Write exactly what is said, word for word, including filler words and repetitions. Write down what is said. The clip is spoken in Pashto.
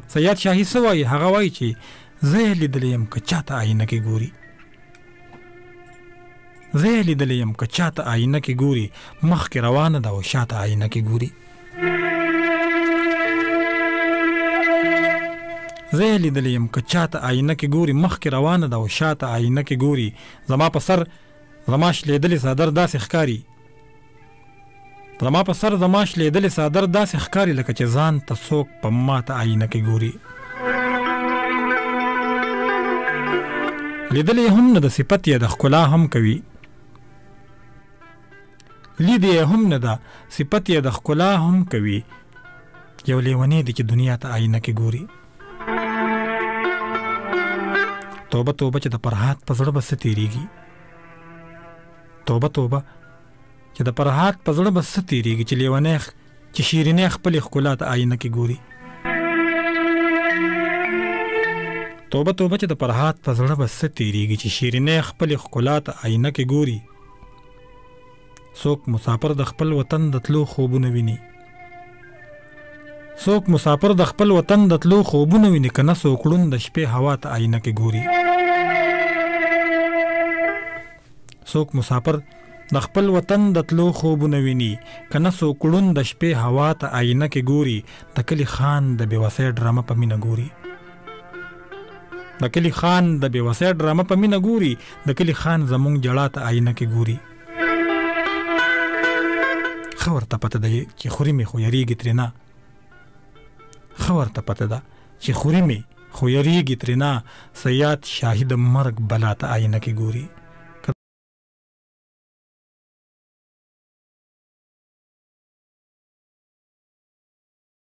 سید شاهي څه وایي؟ هغه وایي چې زه یې لیدلی یم که چاته آینه کې ګوري، زه یې لیدلی یم که چاته آینه کې ګوري، مخکې روانه ده او شاته آینه کې ګوري. زه یې لیدلی یم که چاته آینه کې ګوري، مخکې روانه ده او شاته آینه کې ګوري. زما په سر زما شلېدلې څادر داسې ښکاري، زما په سر زما شلېدلې څادر داسې ښکاري لکه چې ځان ته څوک په ماته آینه کې ګوري. لیدلې هم نه د صفت یې د ښکلا هم کوي، لید یې هم نه ده صفت یې د ښکلا هم کوي. یو لیونی دی چې دنیا ته آینه کې ګوري. توبه توبه چې د فرهاد په زړه به څه تېرېږي، توبه توبه چې د فرهاد په زړه به څه تېرېږي، چې لیونی چې شیرینۍ خپلې ښکلا ته آینه کې ګوري. توبه توبه چې د فرهاد په زړه به څه تېرېږي، چې شیرینۍ خپلې ښکلا ته آینه کې ګوري. څوک مسافر د خپل وطن د تلو خوبونه ویني، څوک مسافر د خپل وطن د تلو خوبونه ویني، که نه څوک ړوند د شپې هوا ته آینه کې ګوري. څوک مسافر د خپل وطن د تلو خوبونه ویني، که نه څوک ړوند د شپې هوا ته آینه کې ګوري. د کلي خان د بېوسۍ ډرامه په مینه ګوري، د کلي خان د بېوسۍ ډرامه په مینه ګوري. د کلي خان زمونږ جړا ته آینه کې ګوري. ښه ورته پته ده چې خوري مې خو یریږي ترېنه، ښه ورته پته ده چې خوري مې خو یریږي ترېنه. سید شاهي د مرګ بلا ته آینه کې ګوري.